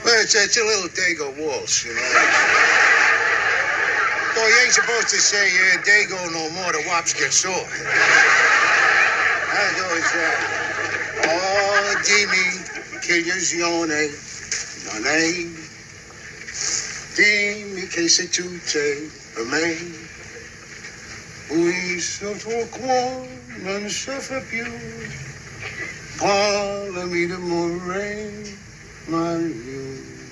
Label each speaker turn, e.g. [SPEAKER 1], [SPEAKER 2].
[SPEAKER 1] Well, it's a little Dago waltz, you know. Boy, you ain't supposed to say Dago no more. The wops get sore. That's always oh, dimmi che illusione non è. Dimmi che sei tutte per me. Qui sotto il cuore non soffre più. Parlami d'amore, ma io